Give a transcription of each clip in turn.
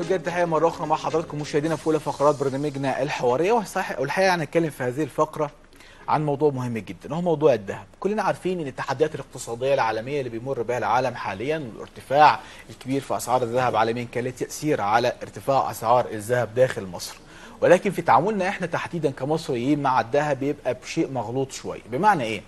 بجد تحية مرة أخرى مع حضراتكم مشاهدينا في أولى فقرات برنامجنا الحوارية. والحقيقة هنتكلم في هذه الفقرة عن موضوع مهم جدا، وهو موضوع الذهب. كلنا عارفين ان التحديات الاقتصادية العالمية اللي بيمر بها العالم حاليا والارتفاع الكبير في أسعار الذهب عالميا كان له تأثير على ارتفاع أسعار الذهب داخل مصر. ولكن في تعاملنا احنا تحديدا كمصريين مع الذهب بيبقى بشيء مغلوط شوية. بمعنى ايه؟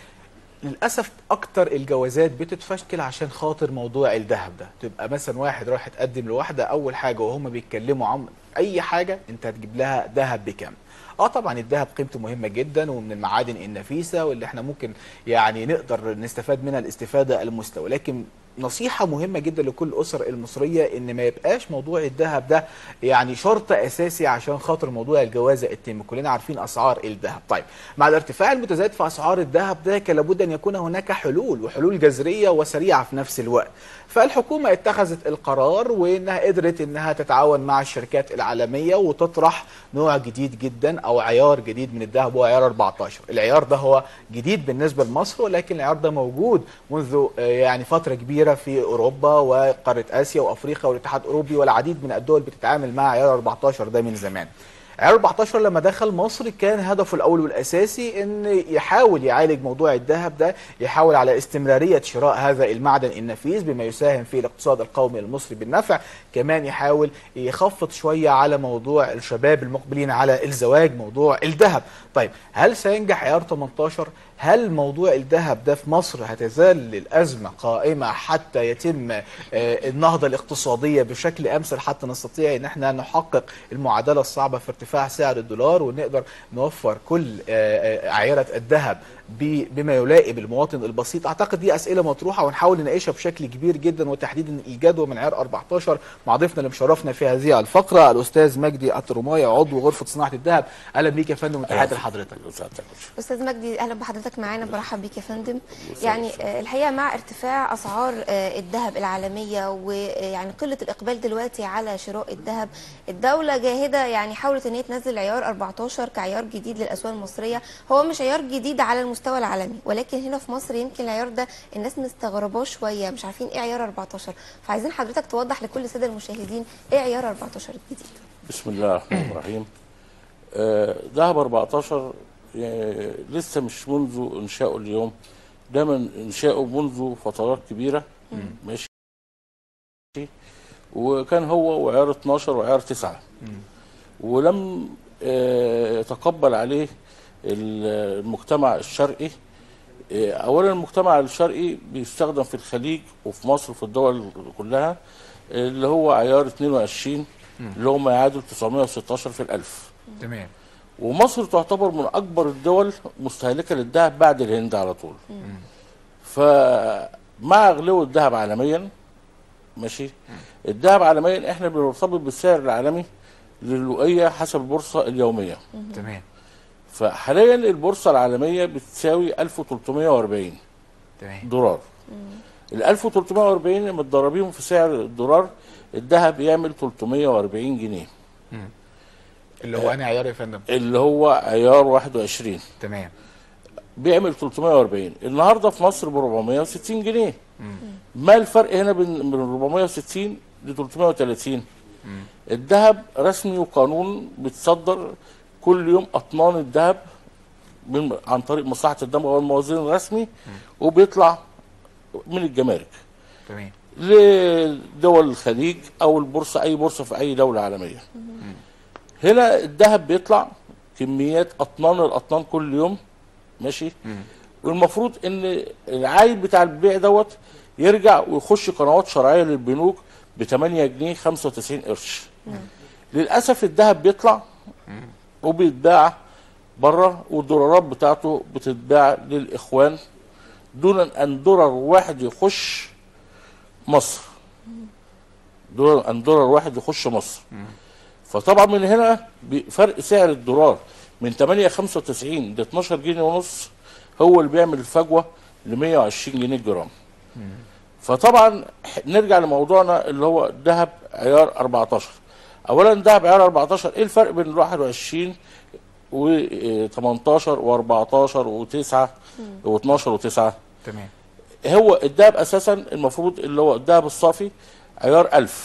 للاسف اكتر الجوازات بتتفشكل عشان خاطر موضوع الذهب ده. تبقى مثلا واحد رايح يتقدم لواحده، اول حاجه وهم بيتكلموا عن اي حاجه انت هتجيب لها ذهب بكام. طبعا الذهب قيمته مهمه جدا ومن المعادن النفيسه واللي احنا ممكن يعني نقدر نستفاد منها الاستفاده المستوى، لكن نصيحة مهمة جدا لكل الأسر المصرية إن ما يبقاش موضوع الذهب ده يعني شرط أساسي عشان خاطر موضوع الجوازة يتم. كلنا عارفين أسعار الذهب. طيب مع الارتفاع المتزايد في أسعار الذهب ده كان لابد أن يكون هناك حلول، وحلول جذرية وسريعة في نفس الوقت. فالحكومة اتخذت القرار وإنها قدرت إنها تتعاون مع الشركات العالمية وتطرح نوع جديد جدا أو عيار جديد من الذهب، هو عيار 14. العيار ده هو جديد بالنسبة لمصر، ولكن العيار ده موجود منذ يعني فترة كبيرة في اوروبا وقاره اسيا وافريقيا والاتحاد الاوروبي، والعديد من الدول بتتعامل مع عيار 14 ده من زمان. عيار 14 لما دخل مصر كان هدفه الاول والاساسي ان يحاول يعالج موضوع الذهب ده، يحاول على استمراريه شراء هذا المعدن النفيس بما يساهم في الاقتصاد القومي المصري بالنفع. كمان يحاول يخفض شويه على موضوع الشباب المقبلين على الزواج موضوع الذهب. طيب هل سينجح عيار 18؟ هل موضوع الذهب ده في مصر هتزال الأزمة قائمة حتى يتم النهضة الاقتصادية بشكل أمثل، حتى نستطيع أن احنا نحقق المعادلة الصعبة في ارتفاع سعر الدولار ونقدر نوفر كل أعيرة الذهب بما يلائم المواطن البسيط؟ أعتقد دي أسئلة مطروحة ونحاول نناقشها بشكل كبير جدا، وتحديدا الجدوى من عيار 14 مع ضيفنا اللي مشرفنا في هذه الفقرة الأستاذ مجدي الترماي عضو غرفة صناعة الذهب. أهلا بيك يا فندم وتحياتي لحضرتك. أستاذ مجدي أهلا بحضرتك معانا، برحب بيك يا فندم. يعني الحقيقة مع ارتفاع أسعار الذهب العالمية ويعني قلة الإقبال دلوقتي على شراء الذهب، الدولة جاهدة يعني حاولت أن هي تنزل عيار 14 كعيار جديد للأسواق المصرية. هو مش عيار جديد على المستوى العالمي، ولكن هنا في مصر يمكن العيار ده الناس مستغرباه شوية، مش عارفين إيه عيار 14، فعايزين حضرتك توضح لكل السادة المشاهدين إيه عيار 14 الجديد. بسم الله الرحمن الرحيم. ذهب 14 يعني لسه مش منذ انشائه اليوم، ده من انشائه منذ فترات كبيره. ماشي. وكان هو وعيار 12 وعيار 9، ولم يتقبل عليه المجتمع الشرقي. اولا المجتمع الشرقي بيستخدم في الخليج وفي مصر وفي الدول كلها اللي هو عيار 22 اللي هو ما يعادل 916 في الألف. تمام. ومصر تعتبر من اكبر الدول مستهلكه للذهب بعد الهند على طول. فمع غلو الذهب عالميا، ماشي، الذهب عالميا احنا بنرتبط بالسعر العالمي للوقيه حسب البورصه اليوميه. تمام. فحاليا البورصه العالميه بتساوي 1340 دولار. ال 1340 متضربين في سعر الدولار، الذهب يعمل 340 جنيه. اللي هو أنا عيار يا فندم؟ اللي هو عيار 21. تمام. بيعمل 340. النهارده في مصر ب 460 جنيه. ما الفرق هنا من 460 ل 330؟ الذهب رسمي وقانون بتصدر كل يوم اطنان الذهب عن طريق مصلحه الدمغ والموازين الرسمي، وبيطلع من الجمارك. تمام. لدول الخليج او البورصه، اي بورصه في اي دوله عالميه. هنا الذهب بيطلع كميات الاطنان كل يوم، ماشي. والمفروض ان العائد بتاع البيع دوت يرجع ويخش قنوات شرعيه للبنوك ب 8 جنيه 95 قرش. للاسف الذهب بيطلع وبيتباع بره، والدولارات بتاعته بتتباع للاخوان دون ان دولار واحد يخش مصر. دولار واحد يخش مصر. فطبعا من هنا فرق سعر الدولار من 8.95 ل 12 جنيه ونص هو اللي بيعمل الفجوه ل 120 جنيه الجرام. فطبعا نرجع لموضوعنا اللي هو الذهب عيار 14. اولا ذهب عيار 14 ايه الفرق بين ال 21 و 18 و 14 و 9 و 12 و 9؟ تمام. هو الذهب اساسا المفروض اللي هو الذهب الصافي عيار 1000،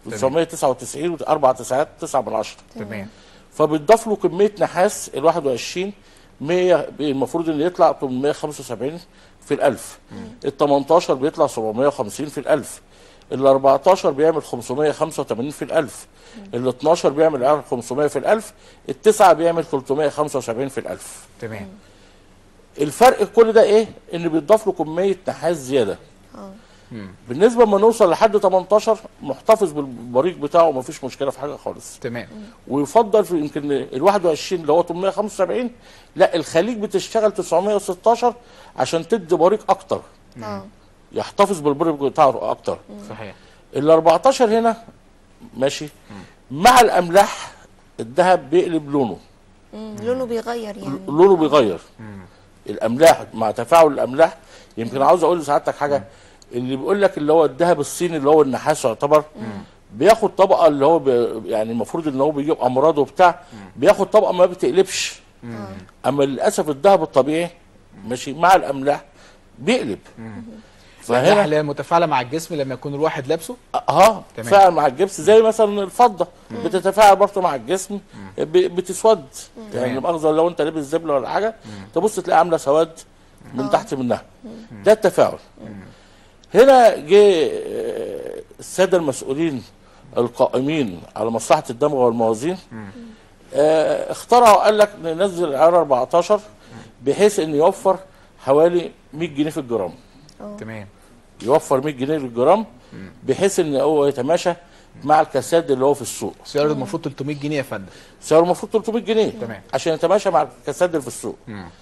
999 و4 تسعات 9 من 10. تمام. فبيتضاف له كميه نحاس ال 21 100 المفروض ان يطلع 875 في الألف. ال 18 بيطلع 750 في الألف. ال 14 بيعمل 585 في الألف. ال 12 بيعمل عيار 500 في الألف. التسعة بيعمل 375 في الألف. تمام. الفرق كل ده ايه؟ ان بيتضاف له كميه نحاس زياده. بالنسبه لما نوصل لحد 18 محتفظ بالبريق بتاعه ومفيش مشكله في حاجه خالص. تمام. ويفضل في يمكن ال 21 اللي هو 875 لا الخليج بتشتغل 916 عشان تدي بريق اكتر. يحتفظ بالبريق بتاعه اكتر. صحيح. ال 14 هنا ماشي مع الاملاح الذهب بيقلب لونه. لونه بيغير يعني. لونه بيغير. الاملاح مع تفاعل الاملاح يمكن عاوز اقول لسعادتك حاجه اللي بيقول لك اللي هو الذهب الصيني اللي هو النحاس يعتبر بياخد طبقه اللي هو يعني المفروض ان هو بيجيب امراض وبتاع بياخد طبقه ما بتقلبش. اما للاسف الذهب الطبيعي ماشي مع الاملاح بيقلب. فهنا اللي هي متفاعله مع الجسم لما يكون الواحد لابسه تفاعل مع الجبس زي مثلا الفضه بتتفاعل برضه مع الجسم بتسود. يعني مؤاخذه لو انت لابس زبله ولا حاجه تبص تلاقي عامله سواد من تحت منها. ده التفاعل. هنا جه الساده المسؤولين القائمين على مصلحه الدمغ والموازين اخترعوا قال لك ننزل العيار 14 بحيث ان يوفر حوالي 100 جنيه في الجرام. تمام. يوفر 100 جنيه للجرام بحيث ان هو يتماشى مع الكساد اللي هو في السوق. سعره المفروض 300 جنيه يا فندم. سعره المفروض 300 جنيه. تمام. عشان يتماشى مع الكساد اللي في السوق.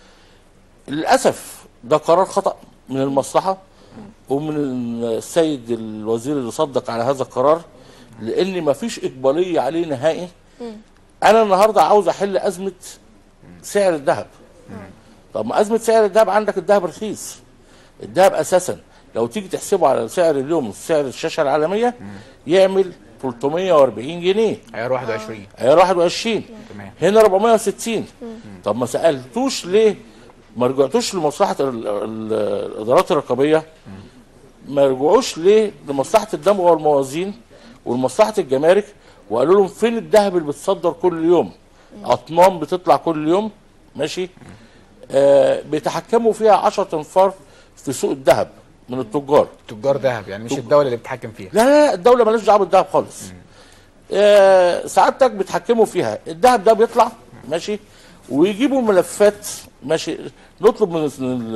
للاسف ده قرار خطأ من المصلحه ومن السيد الوزير اللي صدق على هذا القرار لان مفيش اقباليه عليه نهائي. انا النهارده عاوز احل ازمه سعر الذهب. طب ما ازمه سعر الذهب عندك الذهب رخيص. الذهب اساسا لو تيجي تحسبه على سعر اليوم سعر الشاشه العالميه يعمل 340 جنيه. عيار 21. عيار 21. تمام. هنا 460. طب ما سالتوش ليه؟ ما رجعتوش لمصلحه الادارات الرقابيه؟ ما رجعوش ليه لمصلحه الدمغ والموازين ولمصلحه الجمارك وقالوا لهم فين الذهب اللي بتصدر كل يوم؟ اطنان بتطلع كل يوم ماشي؟ بيتحكموا فيها 10 انفار في سوق الذهب من التجار. تجار ذهب يعني مش الدوله اللي بتتحكم فيها. لا الدوله مالهاش دعوه بالذهب خالص. سعادتك بيتحكموا فيها. الذهب ده بيطلع ماشي ويجيبوا ملفات ماشي. نطلب من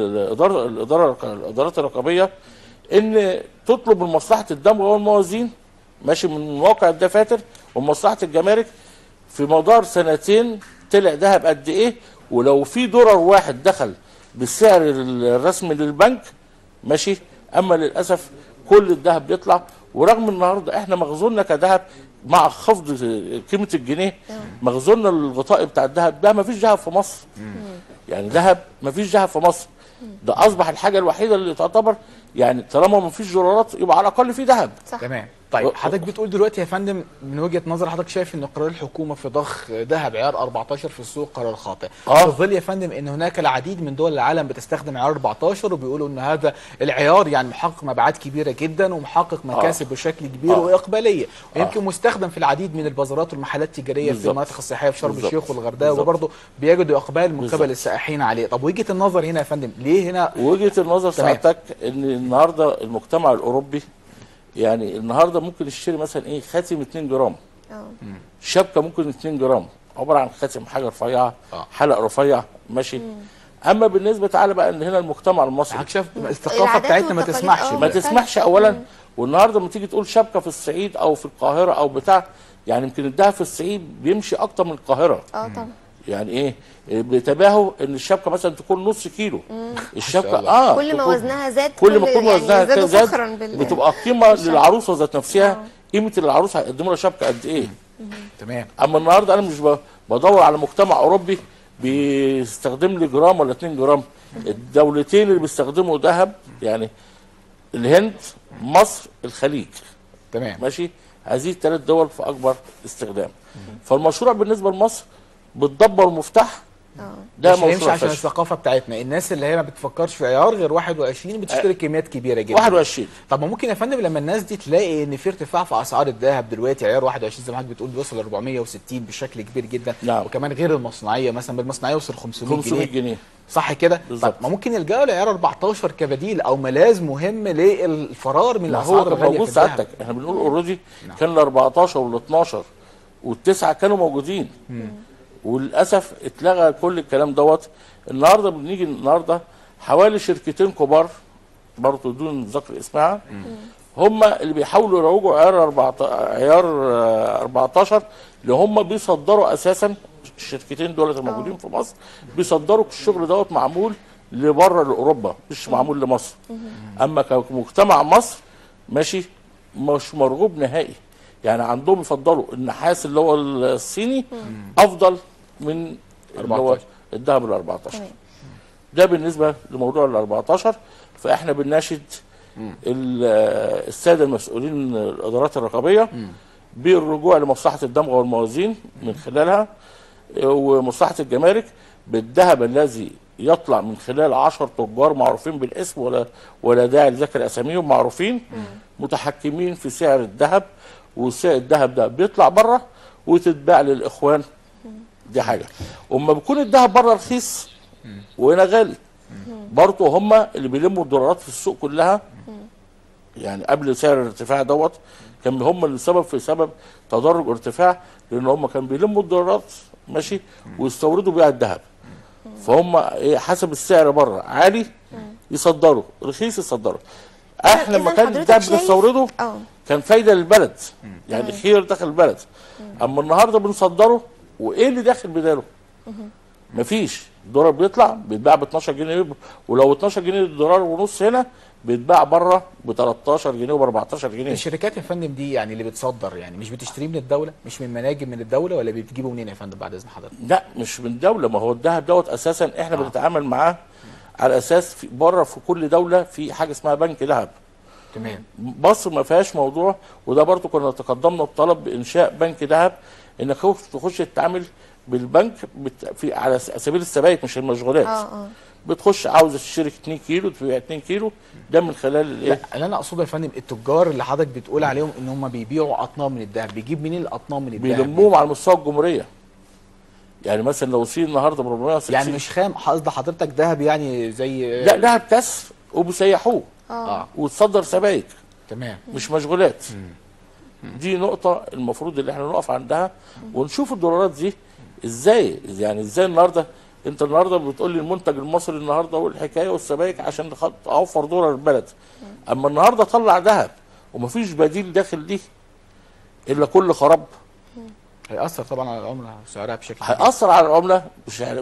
الادارات الرقابيه ان تطلب من مصلحه الدمغ والموازين ماشي من مواقع الدفاتر ومصلحه الجمارك في مدار سنتين طلع ذهب قد ايه ولو في دولار واحد دخل بالسعر الرسمي للبنك ماشي. اما للاسف كل الذهب بيطلع ورغم النهارده احنا مخزوننا كذهب مع خفض قيمه الجنيه مخزوننا الغطائي بتاع الذهب ده ما فيش ذهب في مصر. يعني ذهب ما فيش ذهب في مصر. ده اصبح الحاجه الوحيده اللي تعتبر يعني طالما ما فيش دولارات يبقى على الاقل في ذهب. تمام. طيب حضرتك بتقول دلوقتي يا فندم من وجهه نظر حضرتك شايف ان قرار الحكومه في ضخ ذهب عيار 14 في السوق قرار خاطئ. في ظل يا فندم ان هناك العديد من دول العالم بتستخدم عيار 14 وبيقولوا ان هذا العيار يعني محقق مبيعات كبيره جدا ومحقق مكاسب بشكل كبير واقباليه ويمكن مستخدم في العديد من البازارات والمحلات التجاريه في المناطق السياحيه في شرم الشيخ والغردقه وبرضه بيجدوا اقبال من قبل السائحين عليه. طب وجهه النظر هنا يا فندم ليه هنا؟ وجهه النظر سعادتك ان النهارده المجتمع الاوروبي يعني النهارده ممكن يشتري مثلا ايه خاتم 2 جرام. شبكه ممكن 2 جرام عباره عن خاتم حاجه رفيعه حلق رفيع ماشي. اما بالنسبه تعالى بقى ان هنا المجتمع المصري شايف الثقافه بتاعتنا ما تسمحش ما تسمحش اولا. والنهارده لما تيجي تقول شبكه في الصعيد او في القاهره او بتاع يعني يمكن الذهب في الصعيد بيمشي اكتر من القاهره. طبعا. يعني ايه بتباهوا ان الشبكه مثلا تكون نص كيلو. الشبكه كل ما وزنها زاد كل ما يكون وزنها زاد بتبقى قيمه للعروسه ذات نفسها. قيمه العروسه هيقدموا لها شبكه قد ايه. تمام. اما النهارده انا مش بدور على مجتمع اوروبي بيستخدم لي جرام ولا 2 جرام. الدولتين اللي بيستخدموا ذهب يعني الهند مصر الخليج. تمام. ماشي. هذه الثلاث دول في اكبر استخدام. فالمشروع بالنسبه لمصر بتدبر مفتاح ده مش هيمشي مشروع عشان فاشل. الثقافه بتاعتنا، الناس اللي هي ما بتفكرش في عيار غير 21 بتشتري كميات كبيره جدا. 21. طب ما ممكن يا فندم لما الناس دي تلاقي ان في ارتفاع في اسعار الذهب دلوقتي، عيار 21 زي ما حضرتك بتقول بيوصل ل 460 بشكل كبير جدا. نعم. وكمان غير المصنعيه، مثلا بالمصنعيه يوصل 500 جنيه. صح كده؟ بالظبط. طب ما ممكن يلجأوا لعيار 14 كبديل او ملاذ مهم للفرار من ما الاسعار هو كان الغاليه موجود في الذهب. سعادتك، احنا بنقول اوريدي كان ال 14 وال 12 والتسعه كانوا موجودين، وللاسف اتلغى كل الكلام دوت. النهارده بنيجي النهارده حوالي شركتين كبار برضه دون ذكر اسمها، هم اللي بيحاولوا يروجوا عيار 14 اللي هم بيصدروا اساسا. الشركتين دول الموجودين في مصر بيصدروا الشغل دوت معمول لبره لاوروبا، مش معمول لمصر. اما كمجتمع مصر ماشي مش مرغوب نهائي، يعني عندهم يفضلوا النحاس اللي هو الصيني افضل من اللي هو الذهب ال 14. ده بالنسبه لموضوع ال 14. فاحنا بنناشد الساده المسؤولين الادارات الرقابيه بالرجوع لمصلحه الدمغه والموازين من خلالها، ومصلحه الجمارك بالذهب الذي يطلع من خلال 10 تجار معروفين بالاسم ولا داعي لذكر اساميهم، معروفين متحكمين في سعر الذهب، وسعر الذهب ده بيطلع بره وتتباع للاخوان. دي حاجه. وما بيكون الذهب بره رخيص وهنا غالي، برضه هم اللي بيلموا الدولارات في السوق كلها. يعني قبل سعر الارتفاع دوت كان هم السبب في سبب تدرج ارتفاع، لان هم كانوا بيلموا الدولارات ماشي ويستوردوا بيها الذهب. فهم ايه حسب السعر بره عالي يصدروا، رخيص يصدروا. احنا لما كان الذهب بنستورده كان فايده للبلد، يعني خير داخل البلد. اما النهارده بنصدره وايه اللي داخل بداله؟ مفيش. الدولار بيطلع بيتباع ب 12 جنيه، ولو 12 جنيه دولار ونص هنا بيتباع بره ب 13 جنيه وب 14 جنيه. الشركات يا فندم دي يعني اللي بتصدر يعني مش بتشتريه من الدوله، مش من مناجم من الدوله، ولا بتجيبه منين يا فندم بعد اذن حضرتك؟ لا مش من الدوله، ما هو الذهب دوت اساسا احنا بنتعامل معاه على اساس في بره في كل دوله في حاجه اسمها بنك ذهب. تمام. مصر ما فيهاش موضوع، وده برضه كنا تقدمنا بطلب بانشاء بنك ذهب، انك تخش تتعامل بالبنك في على سبيل السبائك مش المشغولات. بتخش عاوز تشتري 2 كيلو تبيع 2 كيلو، ده من خلال الايه؟ لا اللي انا اقصده يا فندم التجار اللي حضرتك بتقول عليهم ان هم بيبيعوا اطنان من الذهب، بيجيب منين الاطنان من الذهب؟ بيلموهم على مستوى الجمهوريه. يعني مثلا لو سي النهارده ب 460، يعني مش خام، قصد حضرتك ذهب يعني زي لا ذهب كسر وبيسيحوه وتصدر سبائك. تمام. مش مشغولات. دي نقطه المفروض اللي احنا نقف عندها ونشوف الدولارات دي ازاي. يعني ازاي النهارده انت النهارده بتقول لي المنتج المصري النهارده والحكايه والسبائك عشان اوفر دولار البلد، اما النهارده طلع ذهب ومفيش بديل داخل ليه الا كل خراب. هيأثر طبعا على العمله سعرها بشكل كبير. هيأثر على العمله مش يعني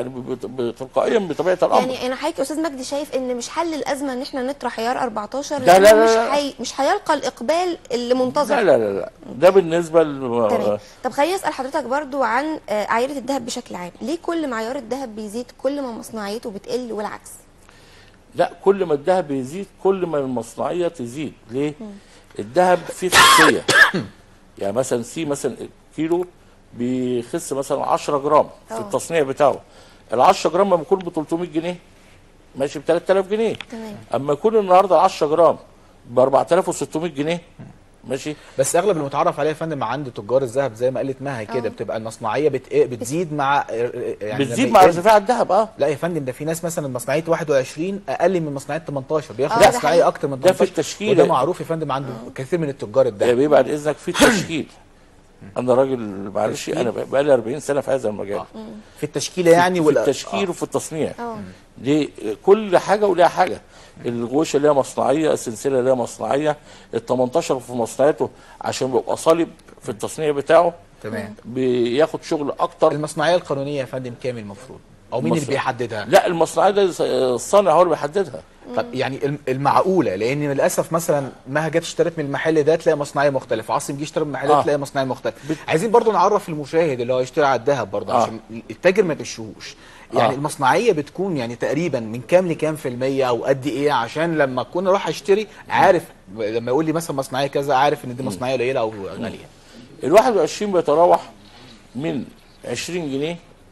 تلقائيا بطبيعه الامر. يعني انا حضرتك يا استاذ مجدي شايف ان مش حل الازمه ان احنا نطرح عيار 14 لا لا لا مش هيلقى الاقبال اللي منتظر. لا لا لا ده بالنسبه تمام. طب خليني اسال حضرتك برضو عن عيار الذهب بشكل عام، ليه كل ما عيار الذهب بيزيد كل ما مصنعيته بتقل والعكس؟ لا كل ما الذهب بيزيد كل ما المصنعيه تزيد. ليه؟ الذهب فيه خصيه. يعني مثلا مثلا كيلو بيخس مثلا 10 جرام في التصنيع بتاعه. ال 10 جرام لما يكون ب 300 جنيه ماشي ب 3000 جنيه. تمام. اما يكون النهارده 10 جرام ب 4600 جنيه ماشي. بس اغلب المتعارف عليه يا فندم عند تجار الذهب زي ما قالت مها كده بتبقى المصنعيه بتزيد مع يعني بتزيد مع ارتفاع الذهب. لا يا فندم ده في ناس مثلا مصنعيه 21 اقل من مصنعيه 18 بياخد لا مصنعيه اكتر من 18. ده في التشكيل وده معروف يا فندم عند كثير من التجار الذهب. يا بعد اذنك في التشكيل. انا راجل معلش انا بقالي 40 سنه في هذا المجال. في التشكيله يعني في التشكيل وفي التصنيع. دي كل حاجه ولها حاجه. الغوشه ليها مصنعيه، السلسله ليها مصنعيه، ال 18 في مصنعيته عشان بيبقى صلب في التصنيع بتاعه. تمام. بياخد شغل اكتر. المصنعيه القانونيه يا فندم كام المفروض؟ او مين اللي بيحددها؟ لا المصنعيه ده الصانع هو اللي بيحددها. طب يعني المعقوله، لان للاسف مثلا مها جت اشترت من المحل ده تلاقي مصنعيه مختلفه، عاصم جه اشترى من المحل ده تلاقي مصنعيه مختلفه. عايزين برضو نعرف المشاهد اللي هو يشتري على الذهب برضو عشان التاجر ما يغشوش. يعني المصنعيه بتكون يعني تقريبا من كام لكام في الميه او قد ايه، عشان لما اكون اروح اشتري عارف لما يقول لي مثلا مصنعيه كذا عارف ان دي مصنعيه قليله او غاليه. ال 21 بيتراوح من 20 جنيه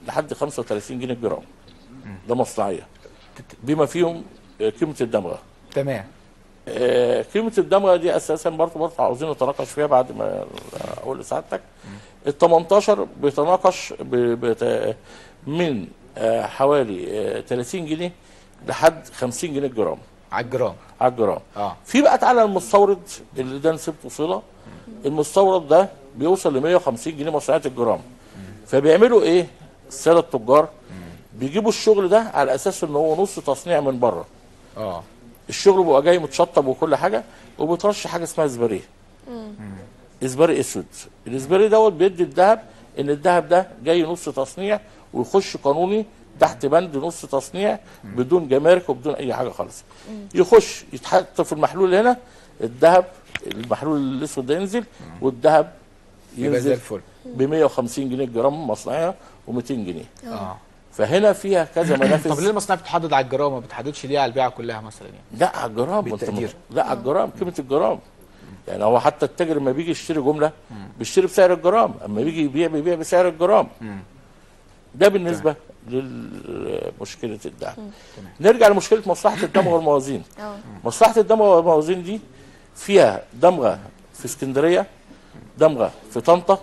لحد 35 جنيه الجرام. ده مصنعيه بما فيهم قيمه الدمغه. تمام. قيمه الدمغه دي اساسا برضه عاوزين نتناقش فيها بعد ما اقول لسعادتك. ال 18 بيتناقش من حوالي 30 جنيه لحد 50 جنيه الجرام. على الجرام. على الجرام. في بقى تعالى المستورد اللي ده نسبته صله. المستورد ده بيوصل ل 150 جنيه مصنعيه الجرام. فبيعملوا ايه؟ الساده التجار بيجيبوا الشغل ده على اساس ان هو نص تصنيع من بره. الشغل بيبقى جاي متشطب وكل حاجه، وبترش حاجه اسمها اسبريه. اسبري اسود. الاسبري دوت بيدي الذهب ان الذهب ده جاي نص تصنيع ويخش قانوني تحت بند نص تصنيع بدون جمارك وبدون اي حاجه خالص. يخش يتحط في المحلول هنا الذهب، المحلول الاسود ده ينزل والذهب ينزل ب 150 جنيه الجرام مصنعيه و200 جنيه. فهنا فيها كذا منافذ. طب ليه المصنعيه بتحدد على الجرام ما بتحددش ليه على البيعه كلها مثلا يعني؟ لا على الجرام بالتقدير. لا على الجرام، قيمه الجرام. يعني هو حتى التاجر لما بيجي يشتري جمله بيشتري بسعر الجرام، اما بيجي يبيع بيبيع بسعر الجرام. ده بالنسبه لمشكله الدعم. نرجع لمشكله مصلحه الدمغه والموازين. مصلحه الدمغه والموازين دي فيها دمغه في اسكندريه، دمغه في طنطا،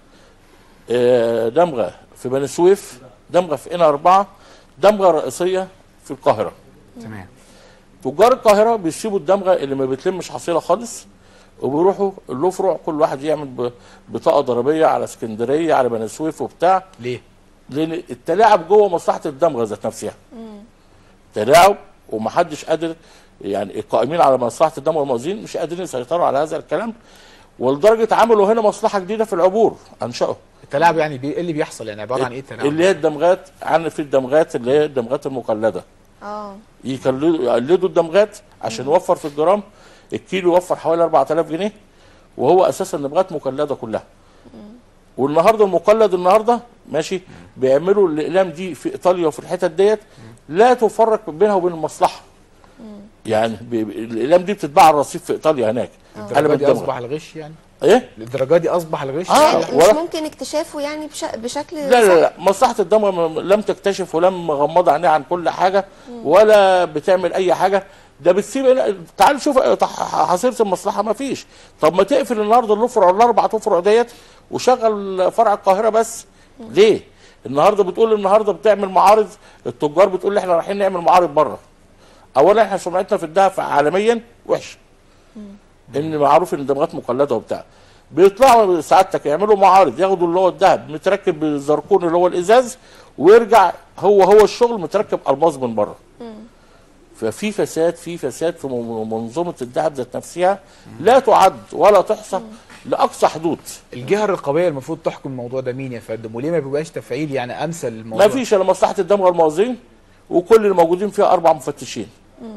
دمغه في بني سويف، دمغه في قنا 4، دمغه رئيسيه في القاهره. تمام. تجار القاهره بيسيبوا الدمغه اللي ما بتلمش حصيله خالص وبيروحوا له فروع، كل واحد يعمل بطاقه ضريبيه على اسكندريه على بني سويف وبتاع. ليه؟ لان التلاعب جوه مصلحه الدمغه ذات نفسها. تلاعب ومحدش قادر، يعني القائمين على مصلحه الدمغه والموازين مش قادرين يسيطروا على هذا الكلام، ولدرجه عملوا هنا مصلحه جديده في العبور انشأوا. التلاعب يعني ايه اللي بيحصل؟ يعني عباره عن ايه التلاعب؟ اللي هي الدمغات، في الدمغات اللي هي الدمغات المقلده. يقلدوا الدمغات عشان يوفر في الجرام. الكيلو يوفر حوالي 4000 جنيه وهو اساسا دمغات مقلده كلها. والنهارده المقلد النهارده ماشي بيعملوا الاقلام دي في ايطاليا وفي الحتت ديت لا تفرق بينها وبين المصلحه. يعني الاقلام دي بتتباع على الرصيف في ايطاليا هناك. الدرجه دي اصبح الغش يعني؟ ايه؟ الدرجه دي اصبح الغش؟ يعني مش ممكن اكتشافه يعني بشكل لا مصلحه الدمغه لم تكتشف ولم مغمضه عينيها عن كل حاجه ولا بتعمل اي حاجه. ده بتسيب. تعال شوف حصيله المصلحه ما فيش. طب ما تقفل النهارده الافرع الاربع افرع ديت وشغل فرع القاهره بس. ليه؟ النهارده بتعمل معارض، التجار بتقول لي احنا رايحين نعمل معارض بره. اولا احنا سمعتنا في الذهب عالميا وحشه. ان معروف ان الدمغات مقلده وبتاع. بيطلعوا سعادتك يعملوا معارض ياخدوا اللي هو الذهب متركب بالزركون اللي هو الازاز ويرجع هو الشغل متركب الماظ من بره. ففي فساد في منظومه الذهب ذات نفسها لا تعد ولا تحصى لاقصى حدود. الجهه الرقابيه المفروض تحكم الموضوع ده مين يا فندم؟ وليه ما بيبقاش تفعيل يعني امثل الموضوع؟ ما فيش الا مصلحه الدمغه والموازين وكل اللي موجودين فيها 4 مفتشين.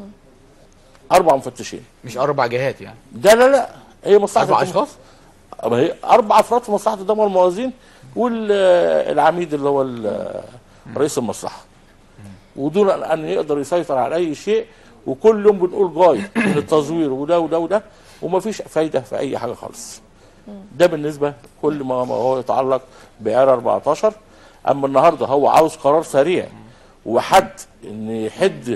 4 مفتشين مش 4 جهات يعني. ده لا هي مصلحه 4 اشخاص؟ هي 4 افراد في مصلحه الدمغه والموازين والعميد اللي هو رئيس المصلحه. ودون ان يقدر يسيطر على اي شيء، وكل يوم بنقول غايه من التزوير وده وده وده ومفيش فايده في اي حاجه خالص. ده بالنسبه كل ما هو يتعلق بعيار 14. اما النهارده هو عاوز قرار سريع وحد ان يحد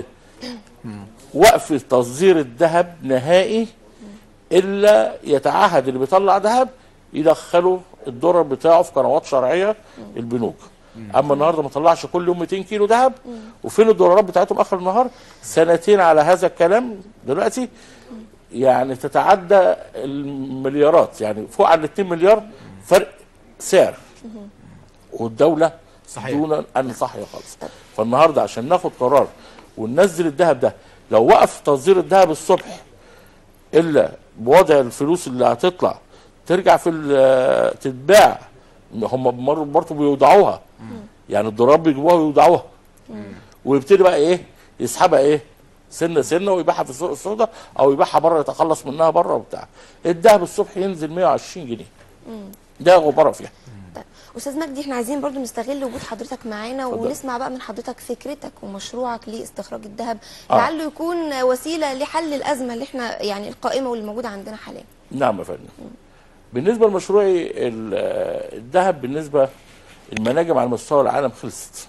وقف تصدير الذهب نهائي، الا يتعهد اللي بيطلع ذهب يدخلوا الدولار بتاعه في قنوات شرعيه البنوك. اما النهارده ما طلعش كل يوم 200 كيلو ذهب، وفين الدولارات بتاعتهم اخر النهار؟ سنتين على هذا الكلام دلوقتي يعني تتعدى المليارات، يعني فوق على 2 مليار فرق سعر. والدوله صحيح دون ان صحيه خالص. فالنهارده عشان ناخد قرار وننزل الذهب ده، لو وقف تصدير الذهب الصبح الا بوضع الفلوس اللي هتطلع ترجع في تتباع، هم برضه بيودعوها. يعني الضراب بيجيبوها ويودعوها ويبتدي بقى ايه يسحبها ايه سنه سنه ويبيعها في السوق السوداء او يبيعها بره يتخلص منها بره وبتاع. الذهب الصبح ينزل 120 جنيه. ده غبره فيها. استاذ مجدي، احنا عايزين برضو نستغل وجود حضرتك معانا ونسمع بقى من حضرتك فكرتك ومشروعك لاستخراج الذهب لعله يكون وسيله لحل الازمه اللي احنا يعني القائمه واللي موجوده عندنا حاليا. نعم يا فندم. بالنسبه لمشروعي الذهب بالنسبه المناجم على مستوى العالم خلصت.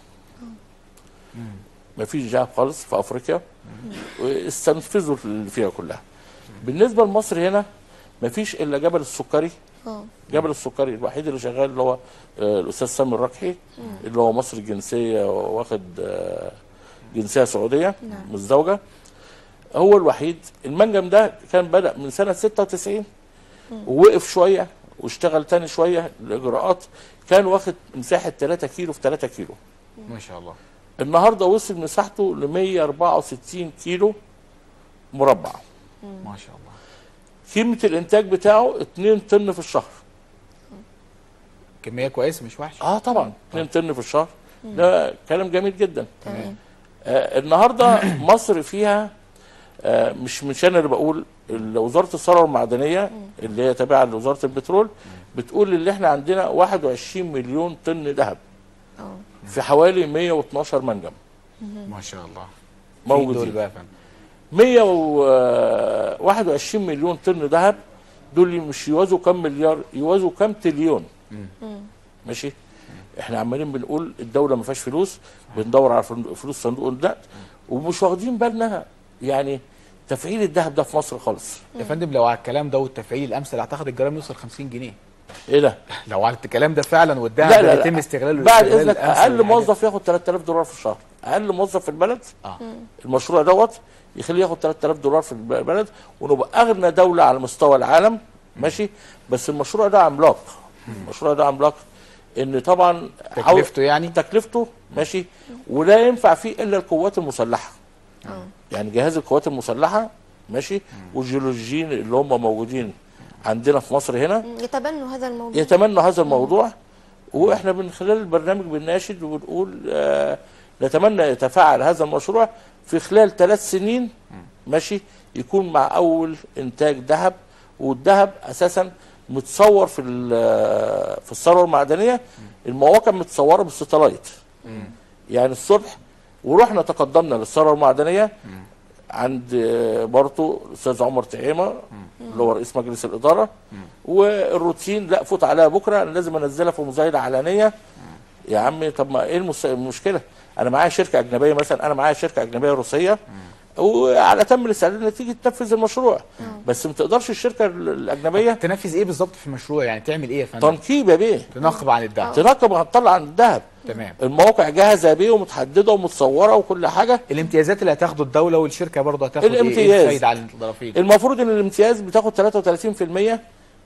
مفيش ذهب خالص في افريقيا، واستنفذوا اللي فيها كلها. بالنسبه لمصر هنا مفيش الا جبل السكري. جبل السكري الوحيد اللي شغال اللي هو الاستاذ سامي الركحي، اللي هو مصري الجنسيه واخد جنسيه سعوديه مزدوجه. هو الوحيد. المنجم ده كان بدأ من سنه 96 ووقف شويه واشتغل تاني شويه الاجراءات. كان واخد مساحه 3 كيلو في 3 كيلو. ما شاء الله. النهارده وصل مساحته ل 164 كيلو مربع. ما شاء الله. قيمه الانتاج بتاعه 2 طن في الشهر. كميه كويسه مش وحشه. طبعا 2 طن في الشهر ده كلام جميل جدا. تمام. النهارده مصر فيها مش انا اللي بقول، وزاره الثروه المعدنيه اللي هي تابعه لوزاره البترول بتقول اللي احنا عندنا 21 مليون طن ذهب في حوالي 112 منجم ما شاء الله. موجودين. دول بقى يا فندم 121 مليون طن ذهب، دول مش يوازوا كام مليار، يوازوا كام تريليون. ماشي. احنا عمالين بنقول الدوله ما فيهاش فلوس، بندور على فلوس صندوق النقد، ومش واخدين بالنا يعني تفعيل الذهب ده في مصر خالص. يا فندم لو على الكلام ده والتفعيل الامثل اعتقد الجرام يوصل 50 جنيه. ايه ده؟ لو على الكلام ده فعلا والذهب لا ده لا يتم لا. استغلاله بعد الاستغلال اذنك الأمثل اقل للحاجة. موظف ياخد 3000 دولار في الشهر. اقل موظف في البلد المشروع دوت يخليه ياخد 3000 دولار في البلد، ونبقى اغنى دوله على مستوى العالم. ماشي. بس المشروع ده عملاق. المشروع ده عملاق، ان طبعا تكلفته يعني تكلفته ماشي، ولا ينفع فيه الا القوات المسلحه. يعني جهاز القوات المسلحه ماشي، والجيولوجيين اللي هم موجودين عندنا في مصر هنا يتبنوا هذا الموضوع. يتمنوا هذا الموضوع. واحنا من خلال البرنامج بنناشد وبنقول نتمنى يتفاعل هذا المشروع في خلال 3 سنين ماشي، يكون مع اول انتاج ذهب. والذهب اساسا متصور في الثروه المعدنيه، المواقع متصوره بالستلايت. يعني الصبح ورحنا تقدمنا للثروه المعدنيه عند برضه الاستاذ عمر تعيمه اللي هو رئيس مجلس الاداره، والروتين لا فوت عليها بكره، انا لازم انزلها في مزايده علنيه. يا عمي طب ما ايه المشكله؟ انا معايا شركه اجنبيه، مثلا انا معايا شركه اجنبيه روسيه وعلى تم الاستعداد انها تيجي تنفذ المشروع. بس ما تقدرش الشركه الاجنبيه تنفذ ايه بالظبط في المشروع؟ يعني تعمل ايه يا فندم؟ تنقيب يا بيه. تنقب عن الذهب. تنقب وهتطلع عن الذهب. تمام. المواقع جاهزه بيه ومتحدده ومتصوره وكل حاجه. الامتيازات اللي هتاخده الدوله والشركه برضه هتاخد الامتياز. ايه الفايده على الطرفين؟ المفروض ان الامتياز بتاخد 33%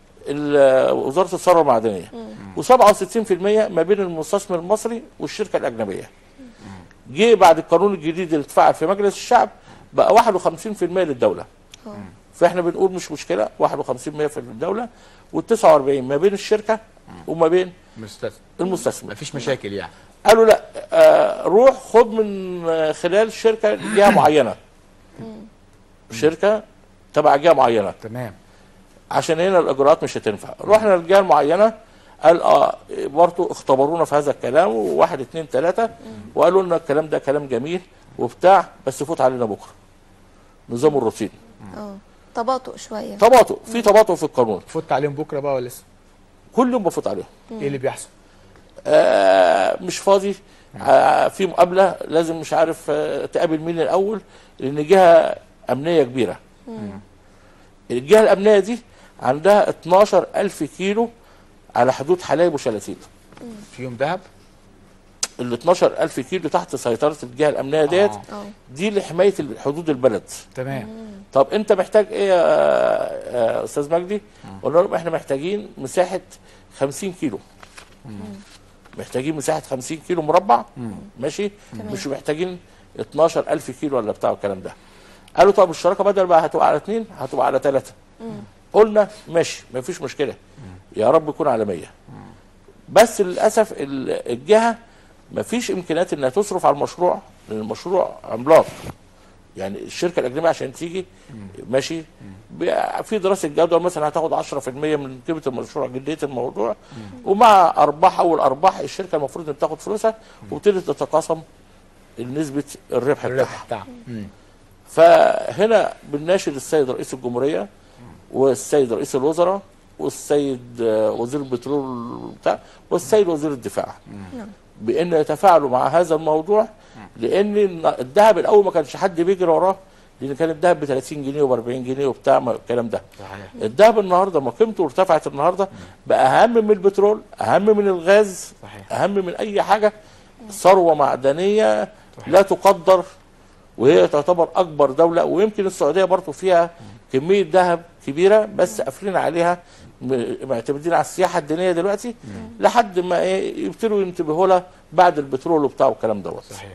وزاره الثروه المعدنيه، و67% ما بين المستثمر المصري والشركه الاجنبيه. جه بعد القانون الجديد اللي اتفعل في مجلس الشعب بقى 51% للدوله. فاحنا بنقول مش مشكله 51% في الدوله، وال49 ما بين الشركه وما بين المستثمر. مفيش مشاكل يعني. قالوا لا روح خد من خلال شركه جهه معينه. شركه تبع جهه معينه. تمام. عشان هنا الاجراءات مش هتنفع. رحنا للجهه المعينه، قال برضه اختبرونا في هذا الكلام، وواحد اتنين تلاته، وقالوا لنا الكلام ده كلام جميل وبتاع، بس فوت علينا بكره. نظام الروتين. تباطؤ شويه. تباطؤ، في تباطؤ في القانون. فوت عليهم بكره بقى ولا لسه؟ كل يوم بفوت عليهم. ايه اللي بيحصل؟ مش فاضي. في مقابله لازم مش عارف تقابل مين الاول، لان جهه امنيه كبيره. الجهه الامنيه دي عندها 12,000 كيلو على حدود حلايب وشلاتين. فيهم ذهب؟ ال 12,000 كيلو تحت سيطره الجهه الامنيه ديت. دي لحمايه حدود البلد. تمام. طب انت محتاج ايه يا استاذ مجدي؟ قلنا لهم احنا محتاجين مساحه 50 كيلو. محتاجين مساحه 50 كيلو مربع. ماشي. مش محتاجين 12,000 كيلو ولا بتاع الكلام ده. قالوا طب الشراكه بدل بقى هتبقى على 2 هتبقى على 3. قلنا ماشي مفيش مشكله، يا رب يكون على 100. بس للاسف الجهه مفيش امكانيات انها تصرف على المشروع، لان المشروع عملاق. يعني الشركه الاجنبيه عشان تيجي ماشي في دراسه جدوى مثلا هتاخد 10% من قيمه المشروع، جديه الموضوع، ومع ارباح اول ارباح الشركه المفروض ان تاخد فلوسها وتبتدي تتقاسم نسبه الربح بتاعها. فهنا بنناشد السيد رئيس الجمهوريه والسيد رئيس الوزراء والسيد وزير البترول بتاع والسيد وزير الدفاع بان يتفاعلوا مع هذا الموضوع، لان الذهب الاول ما كانش حد بيجري وراه، لان كان الذهب ب 30 جنيه و 40 جنيه وبتاع الكلام ده. صحيح. الذهب النهارده ما قيمته ارتفعت النهارده، بقى اهم من البترول، اهم من الغاز، صحيح. اهم من اي حاجه. ثروه معدنيه لا تقدر، وهي تعتبر اكبر دوله، ويمكن السعوديه برضه فيها كميه ذهب كبيره، بس قافلين عليها، معتمدين على السياحه الدينيه دلوقتي لحد ما يبتدوا ينتبهوا لها بعد البترول وبتاع والكلام دوت. صحيح.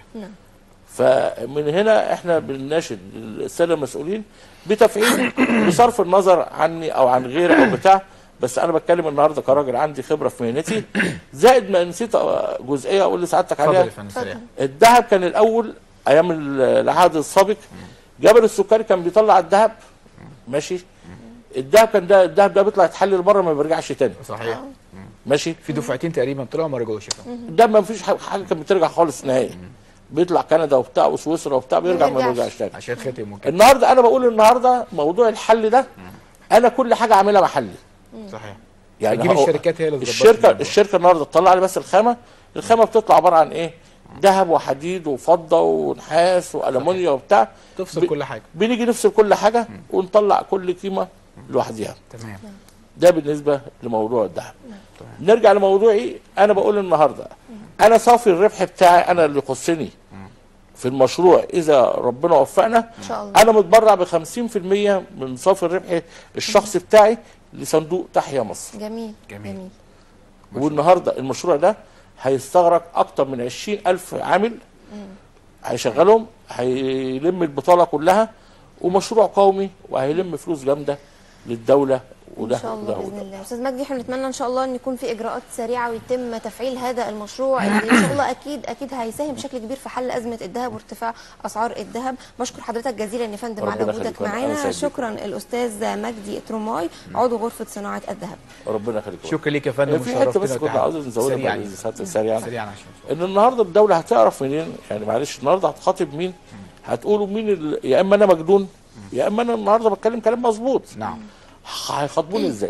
فمن هنا احنا بنناشد الساده المسؤولين بتفعيل، بصرف النظر عني او عن غيري او بتاع، بس انا بتكلم النهارده كراجل عندي خبره في مهنتي، زائد ما نسيت جزئيه اقول لسعادتك اتفضل عليها. يا فندم سريع. الذهب كان الاول ايام العهد السابق جبل السكري كان بيطلع الذهب، ماشي. الذهب كان الذهب ده بيطلع يتحلل بره ما بيرجعش تاني، صحيح. ماشي. في دفعتين تقريبا طلعوا ما رجعوش يا فندم. الذهب ما فيش حاجه كانت بترجع خالص نهائي، بيطلع كندا وبتاع وسويسرا وبتاع بيرجع ما بيرجعش تاني. عشان ختم وكده. النهارده انا بقول النهارده موضوع الحل ده انا كل حاجه عاملها محلي. صحيح. يعني تجيب الشركات هي اللي تظبط الشركه النهارده تطلع لي بس الخامه بتطلع عباره عن ايه؟ ذهب وحديد وفضه ونحاس والومنيا وبتاع، تفصل كل حاجه. بنيجي نفصل كل حاجه ونطلع كل قيمه لوحدها. تمام. ده بالنسبه لموضوع الذهب. نرجع لموضوعي، انا بقول النهارده انا صافي الربح بتاعي انا اللي يخصني في المشروع اذا ربنا وفقنا ان شاء الله انا متبرع ب 50% من صافي الربح الشخصي بتاعي لصندوق تحيا مصر. جميل جميل. والنهارده المشروع ده هيستغرق اكتر من 20,000 عامل، هيشغلهم، هيلم البطاله كلها، ومشروع قومي وهيلم فلوس جامده للدوله. وده ان شاء الله باذن الله. استاذ مجدي، احنا نتمنى ان شاء الله ان يكون في اجراءات سريعه ويتم تفعيل هذا المشروع اللي ان شاء الله اكيد هيساهم بشكل كبير في حل ازمه الذهب وارتفاع اسعار الذهب. بشكر حضرتك جزيلا يا فندم على وجودك معانا. شكرا الاستاذ مجدي تروماي عضو غرفه صناعه الذهب. ربنا يخليك. شكرا ليك يا فندم. في حته بس كنا عاوزين نزودها سريعا عشان ان النهارده الدوله هتعرف منين، يعني معلش النهارده هتخاطب مين؟ هتقولوا مين يا اما انا مجنون يا اما انا النهارده بتكلم كلام مظبوط. نعم. هيخاطبوني ازاي؟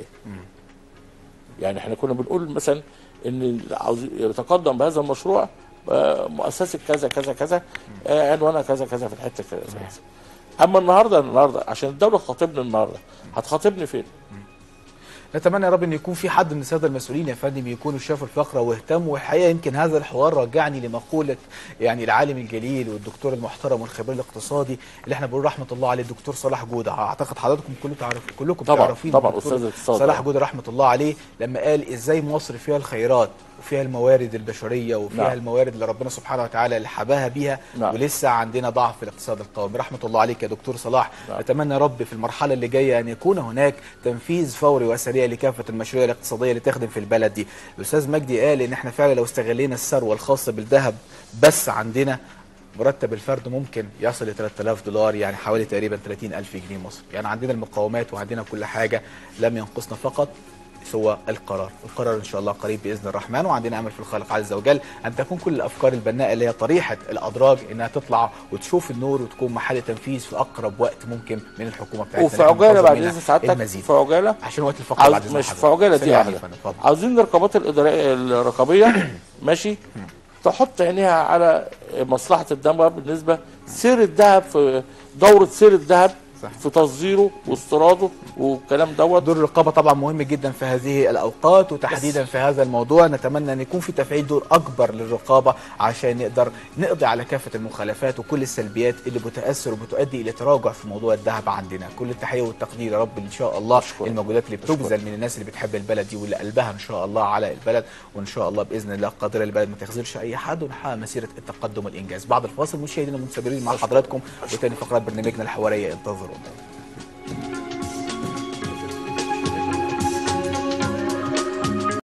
يعني احنا كنا بنقول مثلا ان عاوز يتقدم بهذا المشروع مؤسسه كذا كذا كذا، عنوانها كذا كذا في الحته كذا. اما النهارده عشان الدوله تخاطبني النهارده هتخاطبني فين؟ نتمنى يا رب ان يكون في حد من الساده المسؤولين يا فندم يكونوا شافوا الفقره واهتموا. والحقيقه يمكن هذا الحوار رجعني لمقوله يعني العالم الجليل والدكتور المحترم والخبير الاقتصادي اللي احنا بنقول رحمه الله عليه الدكتور صلاح جوده. اعتقد حضراتكم كلكم تعرفين طبعا استاذ الاقتصاد صلاح جوده رحمه الله عليه لما قال ازاي مصر فيها الخيرات وفيها الموارد البشريه وفيها الموارد اللي ربنا سبحانه وتعالى اللي حباها بيها، ولسه عندنا ضعف في الاقتصاد القومي. رحمه الله عليك يا دكتور صلاح. نتمنى يا رب في المرحله اللي جايه ان يكون هناك تنفيذ فوري وسريع لكافه المشاريع الاقتصاديه اللي تخدم في البلد دي. الاستاذ مجدي قال ان احنا فعلا لو استغلينا الثروه الخاصه بالذهب بس عندنا مرتب الفرد ممكن يصل ل 3000 دولار، يعني حوالي تقريبا 30,000 جنيه مصري. يعني عندنا المقومات وعندنا كل حاجه، لم ينقصنا فقط سوى القرار ان شاء الله قريب باذن الرحمن. وعندنا امل في الخالق عز وجل ان تكون كل الافكار البناءه اللي هي طريحه الادراج انها تطلع وتشوف النور وتكون محل تنفيذ في اقرب وقت ممكن من الحكومه بتاعتنا. وفي عجاله بعد اذن سعادتك، في عجاله عشان وقت الفقره بعد اذن مش في عجاله دي واحده. عاوزين الرقابات الرقابيه ماشي تحط عينيها على مصلحه الدولة بالنسبه سير الذهب، في دوره سير الذهب في تصديره واستيراده والكلام دوت. دور الرقابه طبعا مهم جدا في هذه الاوقات وتحديدا في هذا الموضوع. نتمنى ان يكون في تفعيل دور اكبر للرقابه عشان نقدر نقضي على كافه المخالفات وكل السلبيات اللي بتؤثر وبتؤدي الى تراجع في موضوع الذهب عندنا. كل التحيه والتقدير يا رب ان شاء الله المجهودات اللي بتبذل من الناس اللي بتحب البلد دي واللي قلبها ان شاء الله على البلد، وان شاء الله باذن الله قادره البلد ما تخذلش اي حد ونحقق مسيره التقدم والانجاز. بعد الفاصل مشاهدينا المنتظرين مع حضراتكم وتاني فقرات برنامجنا الحواريه، انتظرونا.